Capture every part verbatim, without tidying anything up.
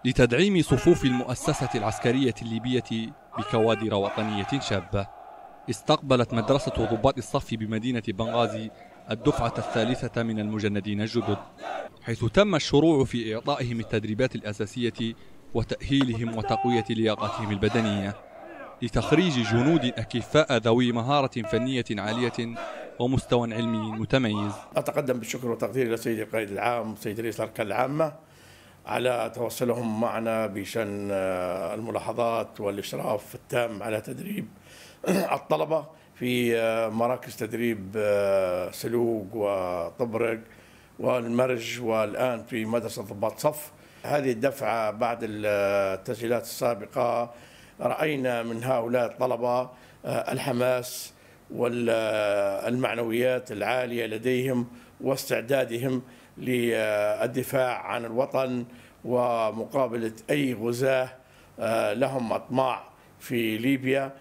لتدعيم صفوف المؤسسة العسكرية الليبية بكوادر وطنية شابة. استقبلت مدرسة ضباط الصف بمدينة بنغازي الدفعة الثالثة من المجندين الجدد، حيث تم الشروع في إعطائهم التدريبات الأساسية وتأهيلهم وتقوية لياقتهم البدنية لتخريج جنود أكفاء ذوي مهارة فنية عالية ومستوى علمي متميز. أتقدم بالشكر والتقدير إلى سيد القائد العام وسيد رئيس الأركان العامة على تواصلهم معنا بشأن الملاحظات والإشراف التام على تدريب الطلبة في مراكز تدريب سلوق وطبرق والمرج والآن في مدرسة ضباط صف. هذه الدفعة بعد التسجيلات السابقة رأينا من هؤلاء الطلبة الحماس والمعنويات العالية لديهم واستعدادهم للدفاع عن الوطن ومقابلة أي غزاة لهم أطماع في ليبيا.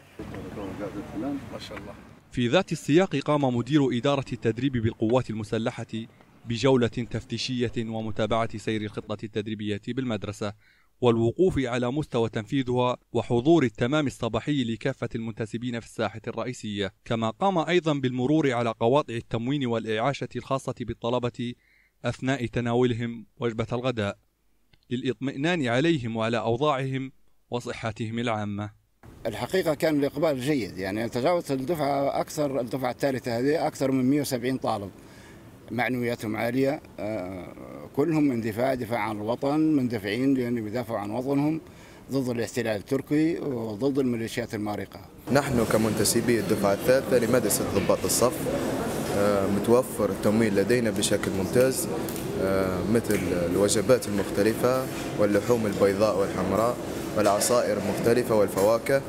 ما شاء الله. في ذات السياق قام مدير إدارة التدريب بالقوات المسلحة بجولة تفتيشية ومتابعة سير الخطة التدريبية بالمدرسة والوقوف على مستوى تنفيذها وحضور التمام الصباحي لكافة المنتسبين في الساحة الرئيسية، كما قام أيضا بالمرور على قواطع التموين والإعاشة الخاصة بالطلبة أثناء تناولهم وجبة الغداء للإطمئنان عليهم وعلى أوضاعهم وصحتهم العامة. الحقيقة كان الإقبال جيد، يعني تجاوزت الدفعة أكثر الدفعة الثالثة هذه أكثر من مئة وسبعين طالب، معنوياتهم عالية، كلهم من دفاع دفاع عن الوطن، مندفعين لأن بيدافعوا عن وطنهم ضد الاحتلال التركي وضد الميليشيات المارقة. نحن كمنتسبي الدفعة الثالثة لمدرسة ضباط الصف متوفر التموين لدينا بشكل ممتاز، مثل الوجبات المختلفة واللحوم البيضاء والحمراء والعصائر المختلفة والفواكه،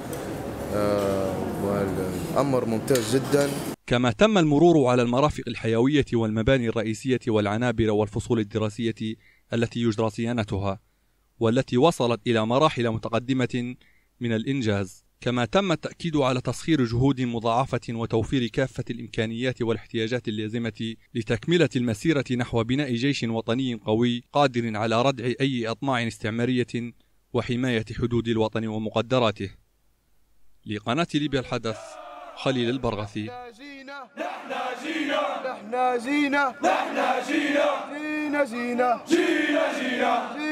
والأمر ممتاز جدا. كما تم المرور على المرافق الحيوية والمباني الرئيسية والعنابر والفصول الدراسية التي يجرى صيانتها والتي وصلت إلى مراحل متقدمة من الإنجاز، كما تم التأكيد على تسخير جهود مضاعفة وتوفير كافة الإمكانيات والاحتياجات اللازمة لتكملة المسيرة نحو بناء جيش وطني قوي قادر على ردع أي أطماع استعمارية وحماية حدود الوطن ومقدراته. لقناة ليبيا الحدث، خليل البرغثي. نحن جينا نحن جينا نحن جينا نحن جينا جينا جينا جينا جينا